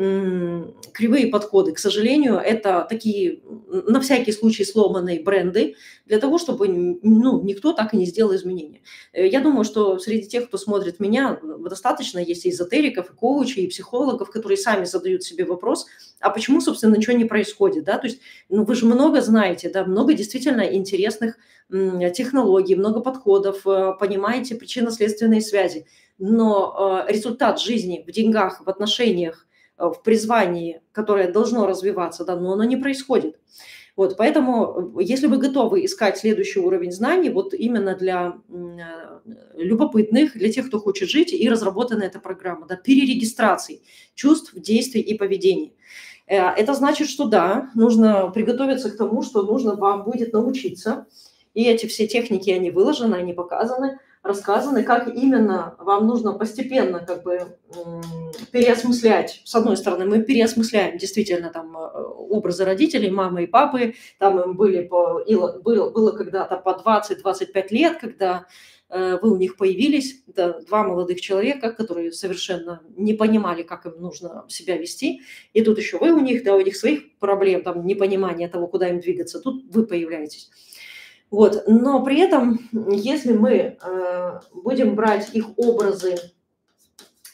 м, кривые подходы. К сожалению, это такие м, на всякий случай сломанные бренды для того, чтобы н- ну, никто так и не сделал изменения. Э, Я думаю, что среди тех, кто смотрит меня, м, достаточно есть и эзотериков, и коучей, и психологов, которые сами задают себе вопрос, а почему, собственно, ничего не происходит, да, то есть, ну, вы же много знаете, да, много действительно интересных м, технологий, много подходов, э, понимаете причинно-следственные связи, но э, результат жизни в деньгах, в отношениях, э, в призвании, которое должно развиваться, да, но оно не происходит. Вот, поэтому, э, если вы готовы искать следующий уровень знаний, вот именно для м, э, любопытных, для тех, кто хочет жить, и разработана эта программа, да, перерегистрации чувств, действий и поведений. Э, Это значит, что да, нужно приготовиться к тому, что нужно вам будет научиться. И эти все техники, они выложены, они показаны, рассказаны, как именно вам нужно постепенно как бы м, переосмыслять. С одной стороны, мы переосмысляем действительно там э, образы родителей, мамы и папы. Там им были по, ило- было, было когда-то по двадцать-двадцать пять лет, когда э, вы у них появились. Это два молодых человека, которые совершенно не понимали, как им нужно себя вести. И тут еще вы у них, да, у них своих проблем, там, непонимание того, куда им двигаться. Тут вы появляетесь. Вот. Но при этом, если мы э, будем брать их образы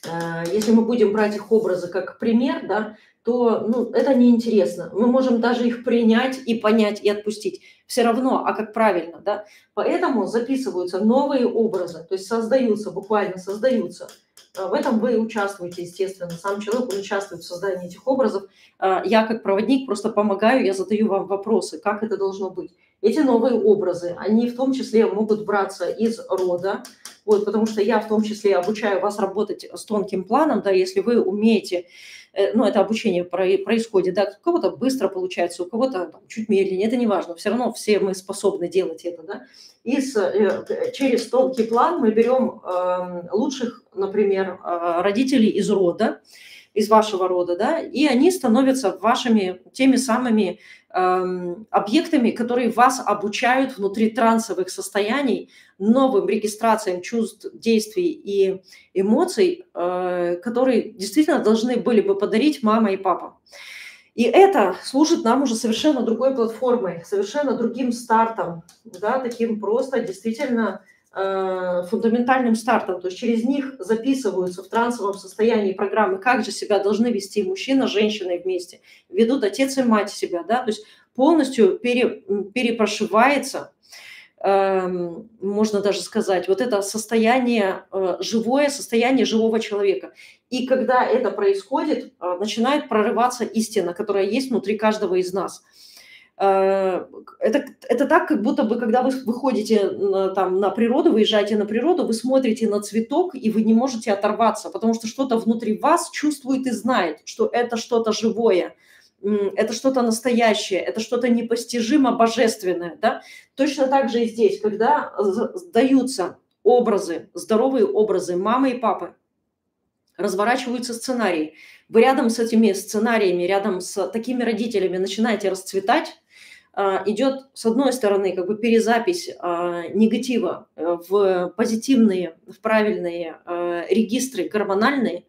Э, если мы будем брать их образы как пример, да, то, ну, это неинтересно. Мы можем даже их принять и понять, и отпустить. Все равно, а как правильно, да? Поэтому записываются новые образы, то есть создаются, буквально создаются. Э, В этом вы участвуете, естественно. Сам человек, он участвует в создании этих образов. Э, Я как проводник просто помогаю, я задаю вам вопросы, как это должно быть. Эти новые образы, они в том числе могут браться из рода, вот, потому что я в том числе обучаю вас работать с тонким планом, да, если вы умеете, э, ну, это обучение про- происходит, да, у кого-то быстро получается, у кого-то там, чуть медленнее, это не важно, все равно все мы способны делать это, да. И с, э, через тонкий план мы берем э, лучших, например, э, родителей из рода, из вашего рода, да, и они становятся вашими теми самыми эм, объектами, которые вас обучают внутри трансовых состояний, новым регистрациям чувств, действий и эмоций, э, которые действительно должны были бы подарить мама и папа. И это служит нам уже совершенно другой платформой, совершенно другим стартом, да, таким просто действительно э, фундаментальным стартом. То есть через них записываются в трансовом состоянии программы, как же себя должны вести мужчина с женщиной вместе, ведут отец и мать себя, да, то есть полностью пере, перепрошивается, эм, можно даже сказать, вот это состояние, э, живое состояние живого человека. И когда это происходит, э, начинает прорываться истина, которая есть внутри каждого из нас. Э, Это, это так, как будто бы, когда вы выходите на, там, на природу, выезжаете на природу, вы смотрите на цветок, и вы не можете оторваться, потому что что-то внутри вас чувствует и знает, что это что-то живое, м, это что-то настоящее, это что-то непостижимо божественное. Да? Точно так же и здесь, когда з- даются образы, здоровые образы мамы и папы, разворачиваются сценарии. Вы рядом с этими сценариями, рядом с такими родителями начинаете расцветать, а, идет, с одной стороны, как бы перезапись а, негатива э, в позитивные, в правильные э, регистры гормональные,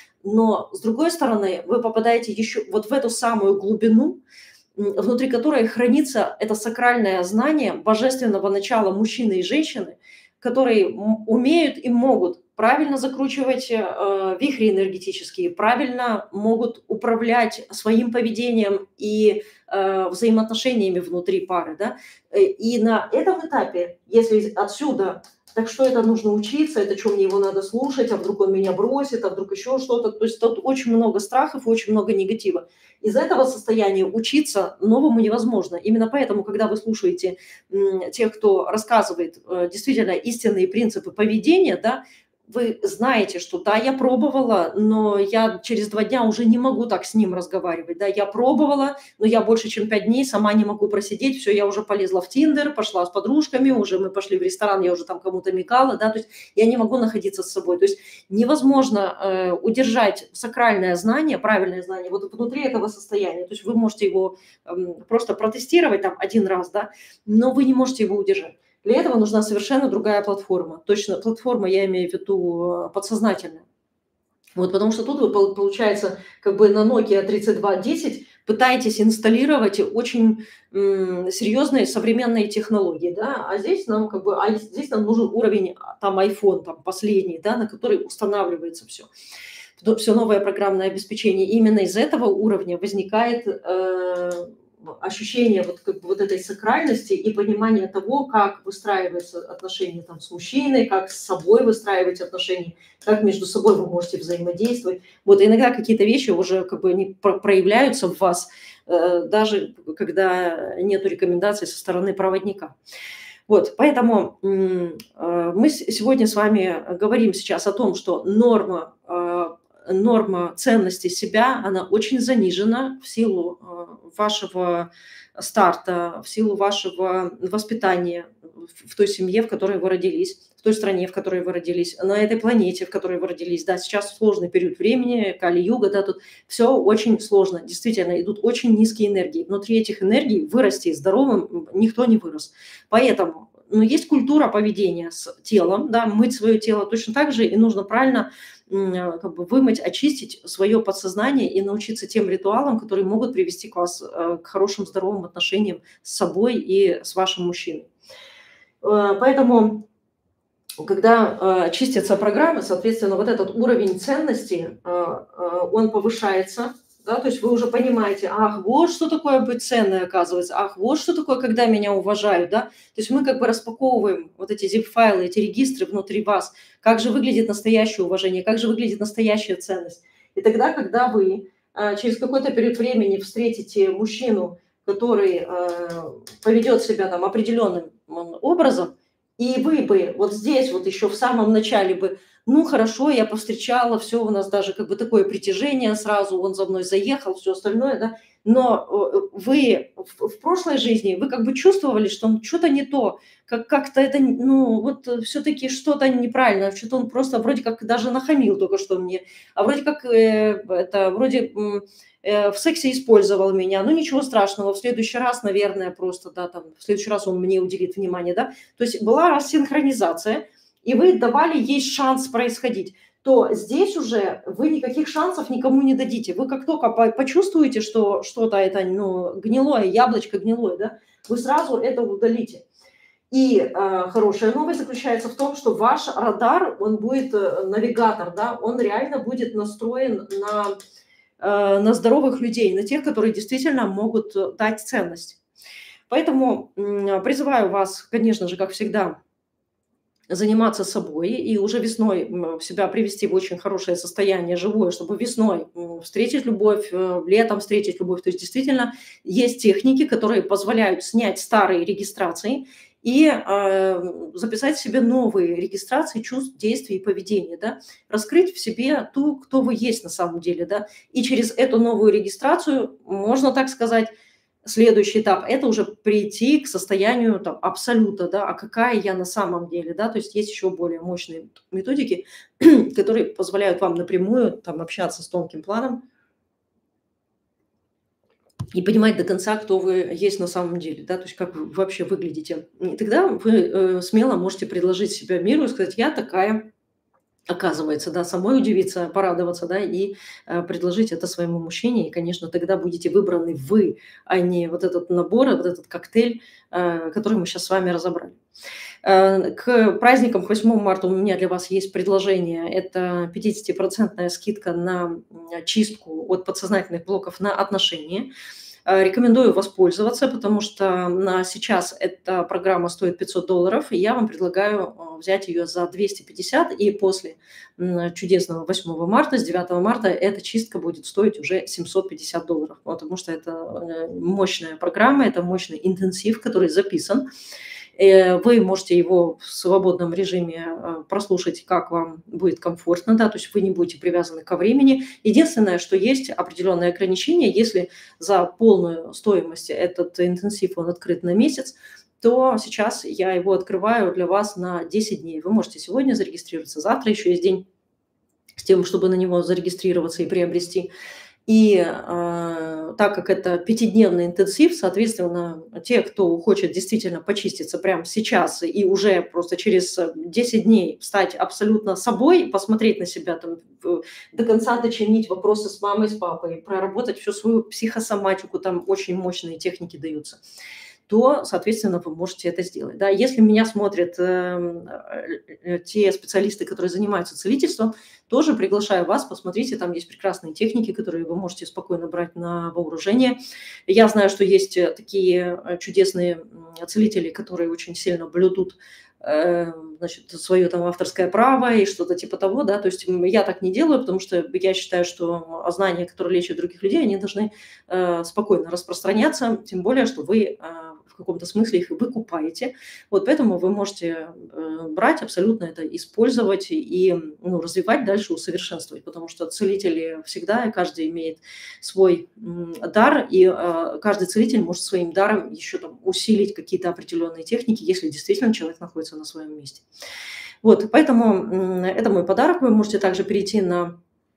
но с другой стороны, вы попадаете еще вот в эту самую глубину, м, внутри которой хранится это сакральное знание божественного начала мужчины и женщины, которые м- умеют и могут правильно закручивать э, вихри энергетические, правильно могут управлять своим поведением и э, взаимоотношениями внутри пары. Да? Э, И на этом этапе, если отсюда, так что это нужно учиться, это что мне его надо слушать, а вдруг он меня бросит, а вдруг еще что-то. То есть тут очень много страхов, очень много негатива. Из этого состояния учиться новому невозможно. Именно поэтому, когда вы слушаете м, тех, кто рассказывает э, действительно истинные принципы поведения, да, вы знаете, что да, я пробовала, но я через два дня уже не могу так с ним разговаривать. Да, я пробовала, но я больше, чем пять дней сама не могу просидеть. Все, я уже полезла в Тиндер, пошла с подружками, уже мы пошли в ресторан, я уже там кому-то мекала. Да, то есть я не могу находиться с собой. То есть невозможно э, удержать сакральное знание, правильное знание вот внутри этого состояния. То есть вы можете его эм, просто протестировать там один раз, да, но вы не можете его удержать. Для этого нужна совершенно другая платформа. Точно, платформа, я имею в виду э, подсознательная. Вот, потому что тут вы, пол- получается, как бы на Nokia тридцать два десять пытаетесь инсталлировать очень м, серьезные современные технологии, да, а здесь нам как бы, а здесь нам нужен уровень, а, там, iPhone, там, последний, да, на который устанавливается все, все новое программное обеспечение. Именно из этого уровня возникает э, ощущение вот, как бы вот этой сакральности и понимание того, как выстраиваются отношения там, с мужчиной, как с собой выстраивать отношения, как между собой вы можете взаимодействовать. Вот иногда какие-то вещи уже как бы они проявляются в вас, э, даже когда нет рекомендаций со стороны проводника. Вот, поэтому м, э, мы с- сегодня с вами говорим сейчас о том, что норма, э, норма ценности себя, она очень занижена в силу э, вашего старта, в силу вашего воспитания в в той семье, в которой вы родились, в той стране, в которой вы родились, на этой планете, в которой вы родились. Да, сейчас сложный период времени, Кали-юга, да, тут все очень сложно. Действительно, идут очень низкие энергии. Внутри этих энергий вырасти здоровым никто не вырос. Поэтому, ну, есть культура поведения с телом, да, мыть свое тело точно так же, и нужно правильно м, э, как бы вымыть, очистить свое подсознание и научиться тем ритуалам, которые могут привести к вас э, к хорошим здоровым отношениям с собой и с вашим мужчиной. Э, Поэтому когда э, чистятся программы, соответственно, вот этот уровень ценности, э, э, он повышается, да, то есть вы уже понимаете, ах, вот что такое быть ценной, оказывается, ах, вот что такое, когда меня уважают, да, то есть мы как бы распаковываем вот эти zip-файлы, эти регистры внутри вас, как же выглядит настоящее уважение, как же выглядит настоящая ценность. И тогда, когда вы э, через какой-то период времени встретите мужчину, который э, поведет себя там определенным м, образом, и вы бы вот здесь вот еще в самом начале бы, ну хорошо, я повстречала, все у нас даже как бы такое притяжение сразу, он за мной заехал, все остальное, да, но э, вы в, в прошлой жизни, вы как бы чувствовали, что что-то не то, как, как-то это, ну вот все-таки что-то неправильно, что-то он просто вроде как даже нахамил только что мне, а вроде как э, это, вроде м, э, в сексе использовал меня, ну ничего страшного, в следующий раз, наверное, просто, да, там, в следующий раз он мне уделит внимание, да, то есть была рассинхронизация, и вы давали ей шанс происходить, то здесь уже вы никаких шансов никому не дадите. Вы как только по- почувствуете, что что-то это ну, гнилое, яблочко гнилое, да, вы сразу это удалите. И э, хорошая новость заключается в том, что ваш радар, он будет, э, навигатор, да, он реально будет настроен на, э, на здоровых людей, на тех, которые действительно могут э, дать ценность. Поэтому м, призываю вас, конечно же, как всегда, заниматься собой и уже весной м, себя привести в очень хорошее состояние живое, чтобы весной м, встретить любовь, э, летом встретить любовь. То есть действительно есть техники, которые позволяют снять старые регистрации и э, записать себе новые регистрации чувств, действий и поведения, да? Раскрыть в себе ту, кто вы есть на самом деле. Да? И через эту новую регистрацию, можно так сказать, следующий этап – это уже прийти к состоянию там, абсолюта, да, а какая я на самом деле, да, то есть есть еще более мощные методики, которые позволяют вам напрямую там общаться с тонким планом и понимать до конца, кто вы есть на самом деле, да, то есть как вы вообще выглядите. И тогда вы э, смело можете предложить себя миру и сказать: я такая, оказывается, да, самой удивиться, порадоваться, да, и э, предложить это своему мужчине. И, конечно, тогда будете выбраны вы, а не вот этот набор, вот этот коктейль, э, который мы сейчас с вами разобрали. Э, К праздникам к восьмому марта у меня для вас есть предложение. Это пятидесятипроцентная скидка на м, чистку от подсознательных блоков на отношения. Э, Рекомендую воспользоваться, потому что на сейчас эта программа стоит пятьсот долларов, и я вам предлагаю э, взять ее за двести пятьдесят, и после м, чудесного восьмого марта, с девятого марта, эта чистка будет стоить уже семьсот пятьдесят долларов, потому что это э, мощная программа, это мощный интенсив, который записан. Э, Вы можете его в свободном режиме э, прослушать, как вам будет комфортно, да, то есть вы не будете привязаны ко времени. Единственное, что есть определенные ограничения, если за полную стоимость этот интенсив, он открыт на месяц, то сейчас я его открываю для вас на десять дней. Вы можете сегодня зарегистрироваться, завтра еще есть день с тем, чтобы на него зарегистрироваться и приобрести. И э, так как это пятидневный интенсив, соответственно, те, кто хочет действительно почиститься прямо сейчас и уже просто через десять дней стать абсолютно собой, посмотреть на себя, там, в- до конца дочинить вопросы с мамой, с папой, проработать всю свою психосоматику, там очень мощные техники даются, то, соответственно, вы можете это сделать. Да. Если меня смотрят эм, э, те специалисты, которые занимаются целительством, тоже приглашаю вас, посмотрите, там есть прекрасные техники, которые вы можете спокойно брать на вооружение. Я знаю, что есть э, такие э, чудесные м, целители, которые очень сильно блюдут э, значит, свое там авторское право и что-то типа того, да, то есть м, я так не делаю, потому что я считаю, что знания, которые лечат других людей, они должны э, спокойно распространяться, тем более, что вы э, в каком-то смысле их выкупаете. Вот поэтому вы можете э, брать абсолютно это, использовать и ну, развивать дальше, усовершенствовать, потому что целители всегда, каждый имеет свой м, дар, и э, каждый целитель может своим даром еще там усилить какие-то определенные техники, если действительно человек находится на своем месте. Вот, поэтому м, это мой подарок. Вы можете также перейти на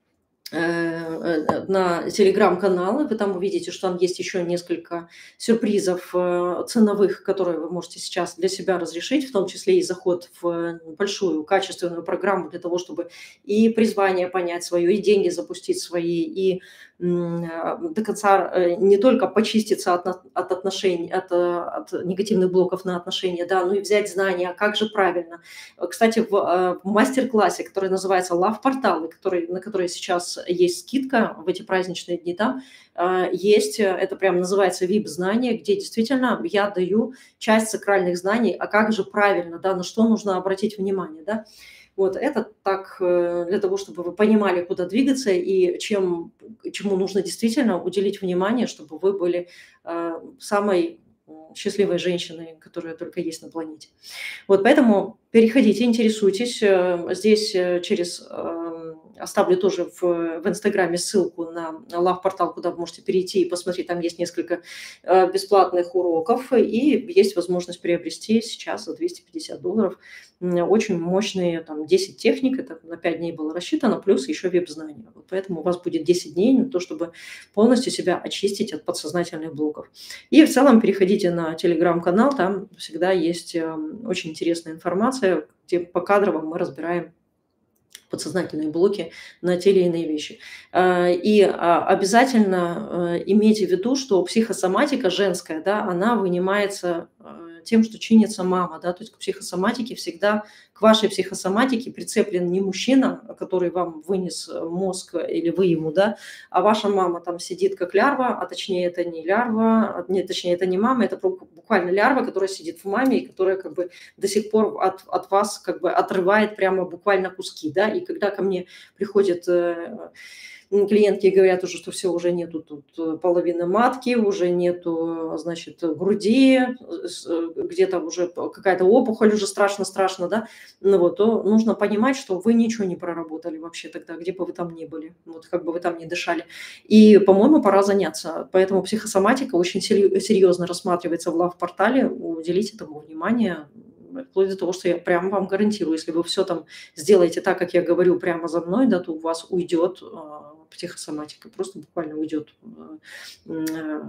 э, на телеграм-каналы. Вы там увидите, что там есть еще несколько сюрпризов э, ценовых, которые вы можете сейчас для себя разрешить, в том числе и заход в большую качественную программу для того, чтобы и призвание понять свое, и деньги запустить свои, и м, а, до конца э, не только почиститься от, на- от отношений, от, э, от негативных блоков на отношения, да, но и взять знания, а как же правильно. Э, Кстати, в, э, в мастер-классе, который называется «Лав-порталы», который, на который сейчас есть скидка в эти праздничные дни, там э, есть, э, это прям называется ви ай пи-знания, где действительно я даю часть сакральных знаний, а как же правильно, да, на что нужно обратить внимание, да. Вот это так э, для того, чтобы вы понимали, куда двигаться и чем, чему нужно действительно уделить внимание, чтобы вы были э, самой м, счастливой женщиной, которая только есть на планете. Вот поэтому переходите, интересуйтесь. Э, Здесь э, через эм, оставлю тоже в, в Инстаграме ссылку на лав-портал, куда вы можете перейти и посмотреть. Там есть несколько э, бесплатных уроков, и есть возможность приобрести сейчас за двести пятьдесят долларов м, очень мощные там, десять техник. Это на пять дней было рассчитано, плюс еще веб-знания. Вот поэтому у вас будет десять дней на то, чтобы полностью себя очистить от подсознательных блоков. И в целом переходите на телеграм-канал, там всегда есть э, очень интересная информация, где покадрово мы разбираем подсознательные блоки на те или иные вещи. А, И а, обязательно э, имейте в виду, что психосоматика женская, да, она вынимается э, тем, что чинится мама, да, то есть к психосоматике всегда, к вашей психосоматике прицеплен не мужчина, который вам вынес мозг или вы ему, да, а ваша мама там сидит как лярва, а точнее это не лярва, а, нет, точнее это не мама, это пру- буквально лярва, которая сидит в маме и которая как бы до сих пор от, от вас как бы отрывает прямо буквально куски, да, и когда ко мне приходят э, м, клиентки и говорят уже, что все, уже нету тут э, половины матки, уже нету, значит, груди, э, с- э, где-то уже п- какая-то опухоль, уже страшно-страшно, да, ну вот, то нужно понимать, что вы ничего не проработали вообще тогда, где бы вы там ни были, вот как бы вы там ни дышали. И, по-моему, пора заняться. Поэтому психосоматика очень сери- серьезно рассматривается в лав-портале, уделите этому внимание, м, вплоть до того, что я прямо вам гарантирую, если вы все там сделаете так, как я говорю, прямо за мной, да, то у вас уйдет а, психосоматика, просто буквально уйдет а, м,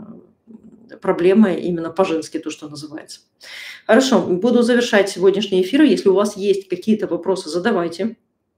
а, проблема именно по-женски, то, что называется. Хорошо, буду завершать сегодняшний эфир. Если у вас есть какие-то вопросы, задавайте.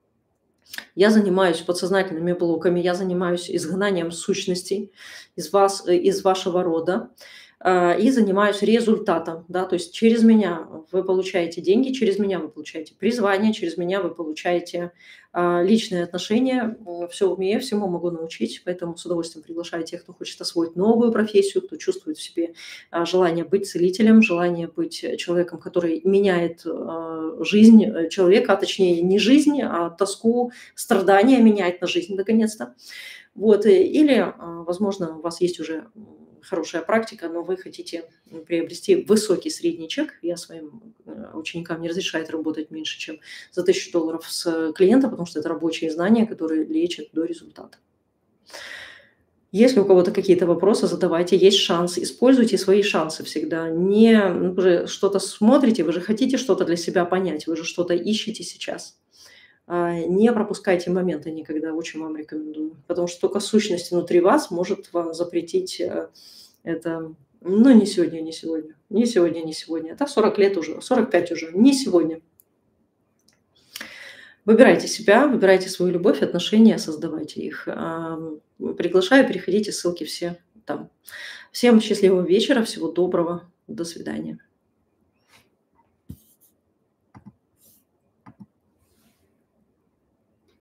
Я занимаюсь подсознательными блоками, я занимаюсь изгнанием сущностей из вас, э, из вашего рода, а, и занимаюсь результатом, да, то есть через меня вы получаете деньги, через меня вы получаете призвание, через меня вы получаете а, личные отношения. Все умею, всему могу научить, поэтому с удовольствием приглашаю тех, кто хочет освоить новую профессию, кто чувствует в себе а, желание быть целителем, желание быть э, человеком, который меняет а, жизнь э, человека, а точнее не жизнь, а тоску, страдания меняет на жизнь наконец-то. Вот, э, или, а, возможно, у вас есть уже м, хорошая практика, но вы хотите м, приобрести высокий средний чек. Я своим э, ученикам не разрешаю работать меньше, чем за тысячу долларов с клиента, потому что это рабочие знания, которые лечат до результата. Если у кого-то какие-то вопросы, задавайте, есть шанс, используйте свои шансы всегда. Не ну, вы же что-то смотрите, вы же хотите что-то для себя понять, вы же что-то ищете сейчас. А, Не пропускайте моменты никогда, очень вам рекомендую. Потому что только сущность внутри вас может вам запретить э, это. Ну, не сегодня, не сегодня. Не сегодня, не сегодня. Это сорок лет уже, сорок пять уже. Не сегодня. Выбирайте себя, выбирайте свою любовь, отношения, создавайте их. Ам, Приглашаю, переходите, ссылки все там. Всем счастливого вечера, всего доброго, до свидания.